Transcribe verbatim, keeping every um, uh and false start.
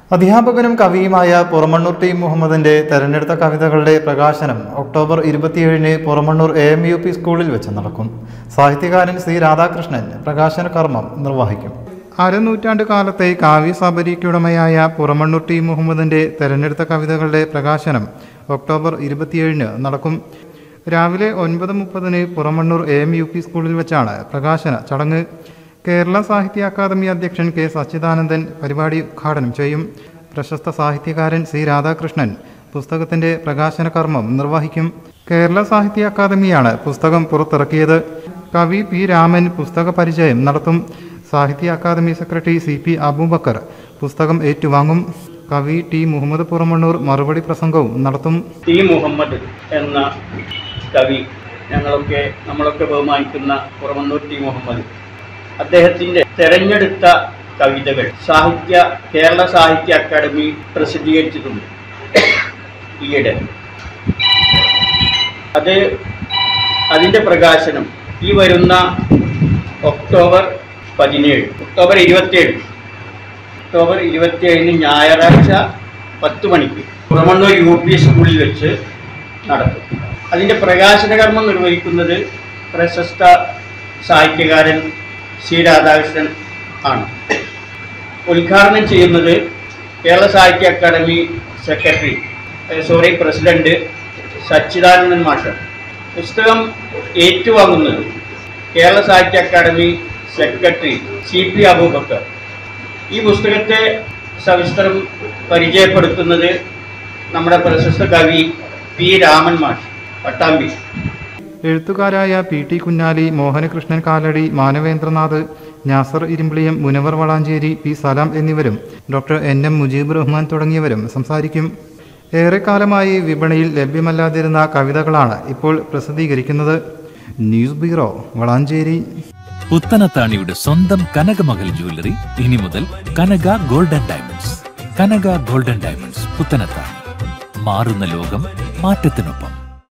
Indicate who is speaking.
Speaker 1: അധ്യാപകനും കവിയുമായ പുറമണ്ണൂർ ടി മുഹമ്മദിന്റെ തെരഞ്ഞെടുത്ത കവിതകളുടെ പ്രകാശനം ഒക്ടോബർ ഇരുപത്തിയേഴിന് Puramannur A M U P സ്കൂളിൽ വെച്ച് നടക്കും. സാഹിത്യകാരൻ സി രാധാകൃഷ്ണൻ പ്രകാശന കർമ്മം നിർവഹിക്കും. അരനൂറ്റാണ്ട് കാലത്തെ കാവ്യസാബരിക്കുടമയായ പുറമണ്ണൂർ ടി മുഹമ്മദിന്റെ തെരഞ്ഞെടുത്ത കവിതകളുടെ പ്രകാശനം ഒക്ടോബർ ഇരുപത്തിയേഴിന് നടക്കും. രാവിലെ ഒൻപത് മുപ്പതിന് Puramannur A M U P സ്കൂളിൽ വെച്ചാണ് പ്രകാശന ചടങ്ങ്. കേരള സാഹിത്യ അക്കാദമി അധ്യക്ഷൻ കെ സച്ചിദാനന്ദൻ പരിപാടി ഉദ്ഘാടനം ചെയ്യും. പ്രശസ്ത സാഹിത്യകാരൻ സി രാധാകൃഷ്ണൻ പുസ്തകത്തിന്റെ പ്രകാശന കർമ്മം നിർവഹിക്കും. കേരള സാഹിത്യ അക്കാദമിയാണ് പുസ്തകം പുറത്തിറക്കിയത്. കവി പി രാമൻ പുസ്തക പരിചയം നടത്തും. Sahitya Akademi secretary C P Abubakar പുസ്തകം ഏറ്റുവാങ്ങും. കവി ടി മുഹമ്മദ് പുറമണ്ണൂർ മറുപടി പ്രസംഗവും നടത്തും.
Speaker 2: ടി മുഹമ്മദ് എന്ന കവി ഞങ്ങളൊക്കെ നമ്മളൊക്കെ ബഹുമാനിക്കുന്ന പുറമണ്ണൂർ ടി മുഹമ്മദ് അദ്ദേഹത്തിൻ്റെ തെരഞ്ഞെടുത്ത കവിതകൾ സാഹിത്യ കേരള സാഹിത്യ അക്കാദമി പ്രസിദ്ധീകരിച്ചിട്ടുണ്ട് ഈയിടെ. അത് അതിൻ്റെ പ്രകാശനം ഈ വരുന്ന ഒക്ടോബർ പതിനേഴ് ഒക്ടോബർ ഇരുപത്തിയേഴ് ഒക്ടോബർ ഇരുപത്തിയേഴിന് ഞായറാഴ്ച പത്ത് മണിക്ക് പുറമണ്ണൂർ യു പി സ്കൂളിൽ വെച്ച് നടക്കും. അതിൻ്റെ പ്രകാശന കർമ്മം നിർവഹിക്കുന്നത് പ്രശസ്ത സാഹിത്യകാരൻ സി രാധാകൃഷ്ണൻ ആണ്. ഉദ്ഘാടനം ചെയ്യുന്നത് Kerala Sahitya Akademi secretary sorry president Sachidanandan മാഷ്. പുസ്തകം ഏറ്റുവാങ്ങുന്നത് Kerala Sahitya Akademi secretary C P Abubakar. ഈ പുസ്തകത്തെ സവിസ്തരം പരിചയപ്പെടുത്തുന്നത് നമ്മുടെ പ്രശസ്ത കവി പി രാമൻ മാഷ് പട്ടാമ്പി.
Speaker 1: എഴുത്തുകാരായ P T Kunhali, Mohanakrishnan Kalady, Manavendranath, Nasar Irimbiliyam, Munavar Valanchery, P Salam എന്നിവരും doctor N M Mujeeb Rahman തുടങ്ങിയവരും സംസാരിക്കും. ഏറെക്കാലമായി വിപണിയിൽ ലഭ്യമല്ലാതിരുന്ന കവിതകളാണ് ഇപ്പോൾ പ്രസിദ്ധീകരിക്കുന്നത്. News bureau, Valanchery.
Speaker 3: പുത്തനത്താണിയുടെ സ്വന്തം കനകമകൽ ജ്വല്ലറി ഇനി മുതൽ Kanaka golden diamonds. Kanaka golden diamonds Puthanathani. മാറുന്ന ലോകം മാറ്റത്തിനൊപ്പം.